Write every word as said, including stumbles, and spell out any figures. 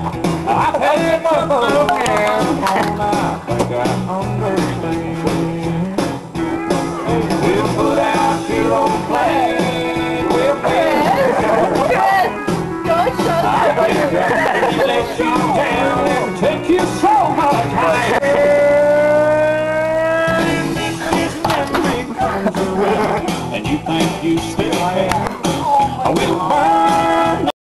I've had some looking on, I think I understand. We'll put out your old plan. We'll Good. Good. Shut I up. think I let you down and take you so much higher. This memory comes around, and you think you still have. I will burn.